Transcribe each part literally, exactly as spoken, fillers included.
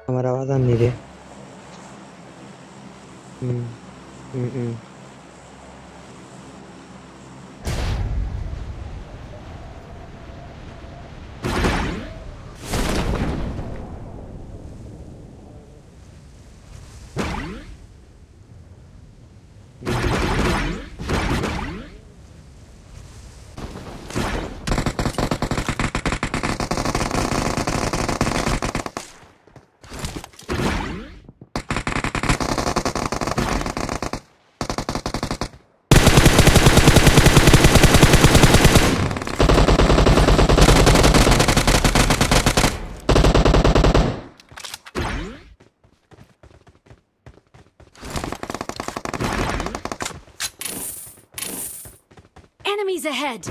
हमारा आवाज आ नहीं रही। हम्म। हम्म। हम्म। हम्म। Enemies ahead!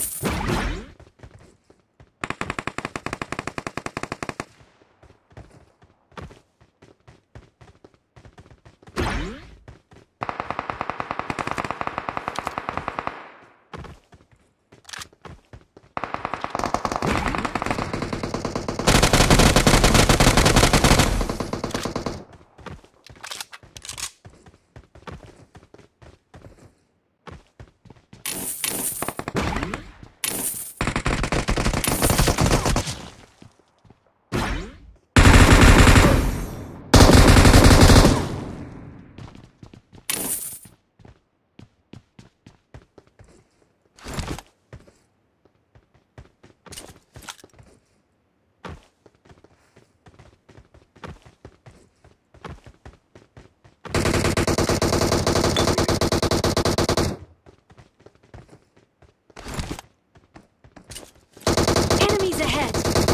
Enemies ahead!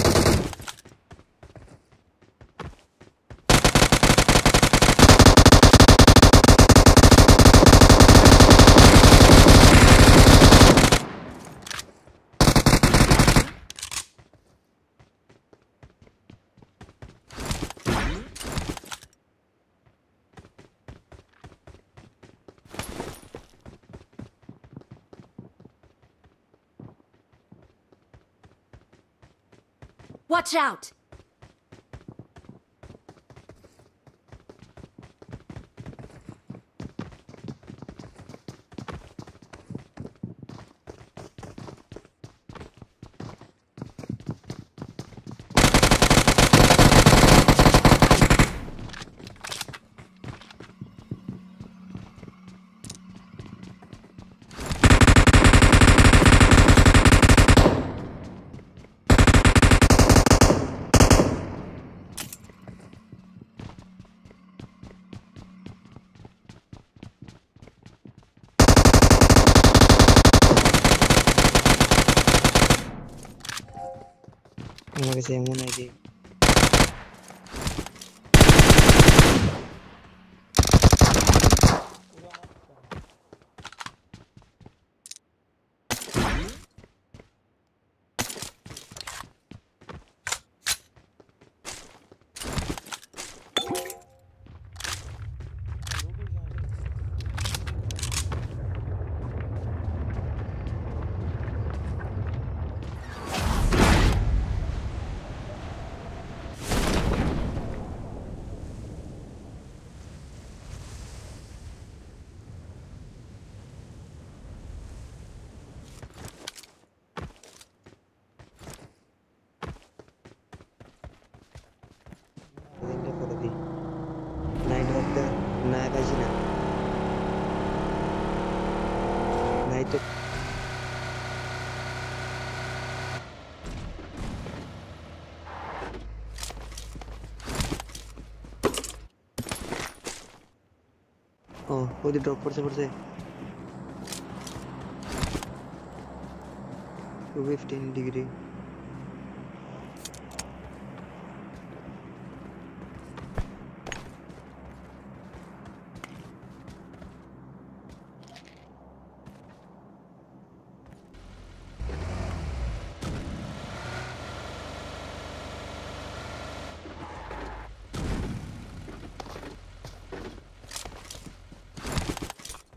Watch out! আমাকে সে এমন আইডি। দিনটা করে দি নাইট ওয়ার্ক না পাইছি না নাই তো। ও ওদি ড্রপ করছে পড়ছে ফিফটিন ডিগ্রি।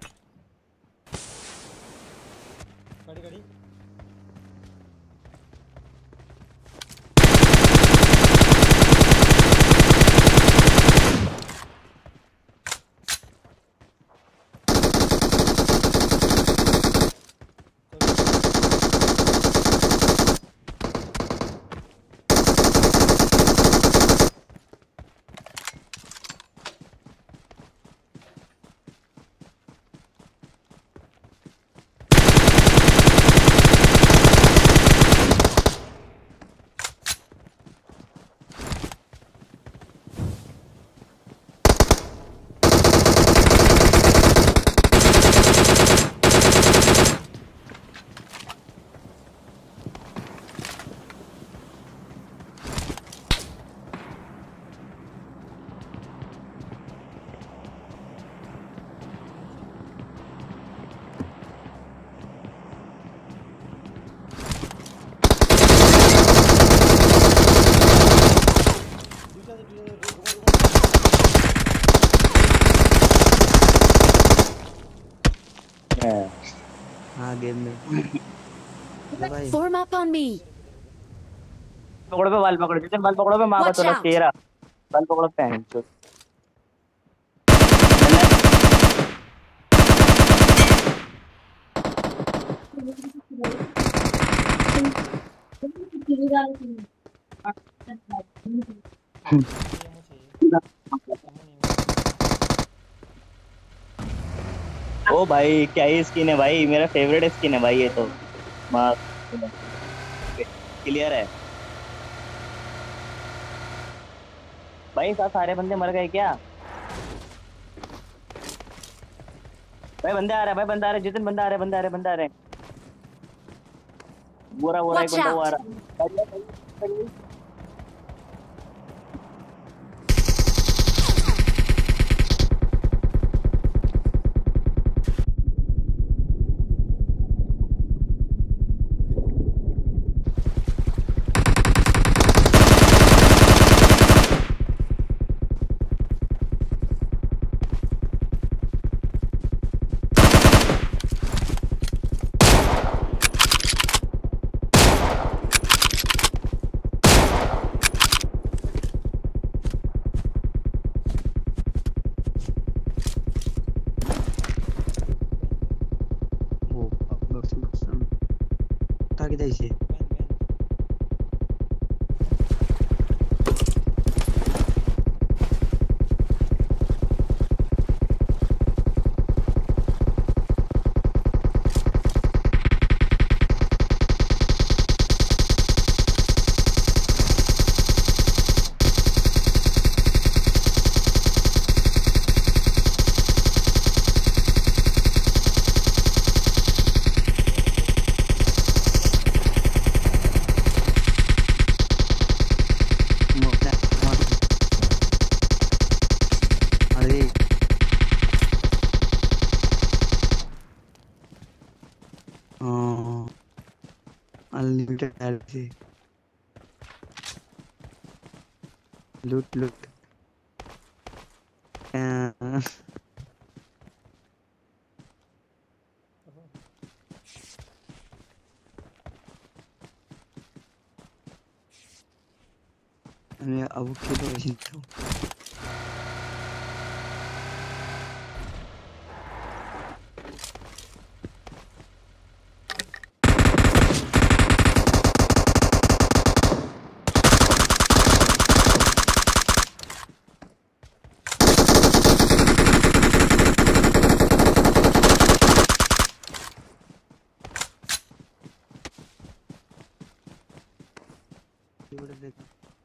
गाड़ी गाड़ी हाँ गेम में ले भाई। Form up on me. पकड़ो पे बाल पकड़ो जितने बाल पकड़ो पे माँ का Watch चोला out. तेरा बाल पकड़ो पहन चो ओ भाई क्या ही स्किन है भाई मेरा फेवरेट स्किन है भाई ये तो माँ क्लियर है भाई साथ सारे बंदे मर गए क्या भाई बंदे आ रहे हैं भाई बंदे आ रहे हैं जितने बंदे आ रहे हैं बंदे आ रहे हैं बंदे आ रहे हैं बुरा बुरा एक Watch बंदा वो आ out. रहा है ओ बक्स बक्स ताकि जायचे मोठ्या अरे अनलिमिटेड से लूट लूट আমি আবু খেতে বেশি তো এবারে দেখ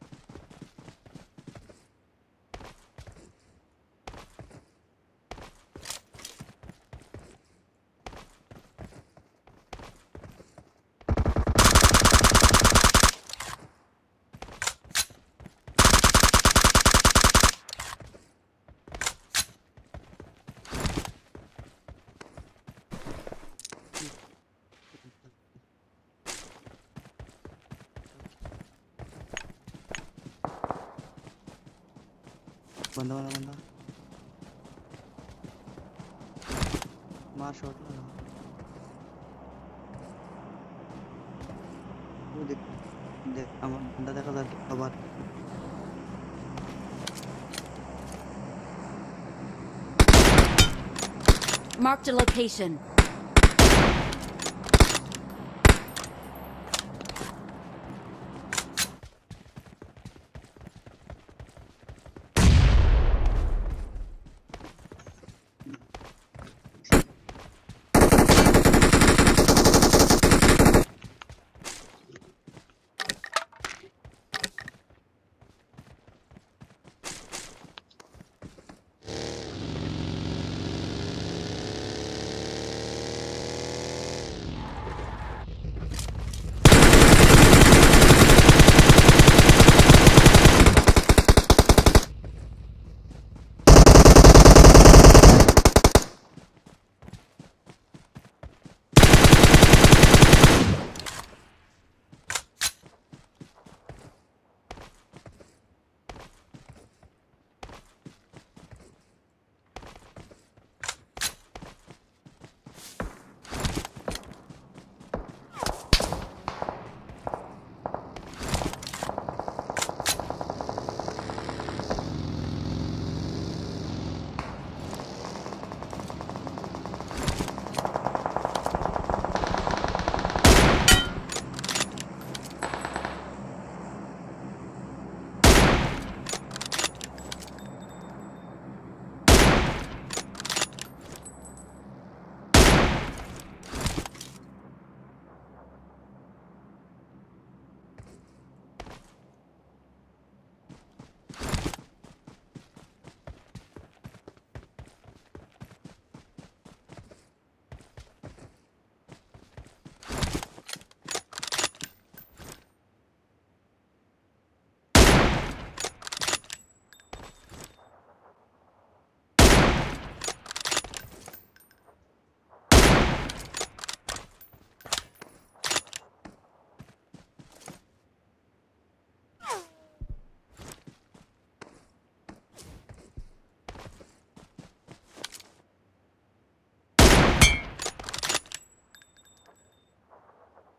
बंदा बंदा बंदा मार शॉट लगा वो देख देख আমার बंदा দেখা যাচ্ছে আবার Marked a location.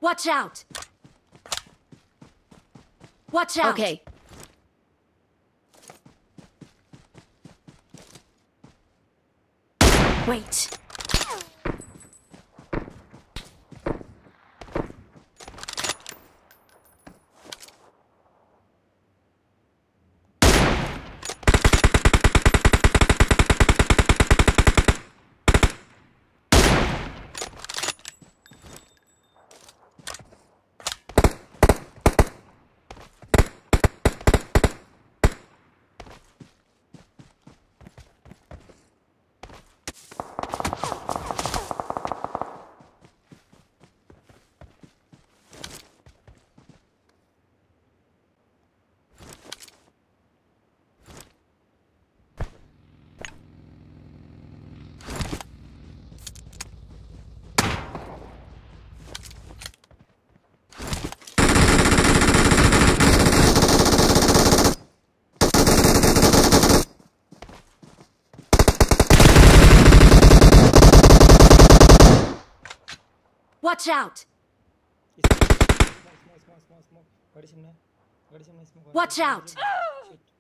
Watch out! Watch out! Okay. Wait. Watch out! Smoke, smoke, smoke, smoke, smoke. Got him now. Got him now. Smoke. Watch out! Shit.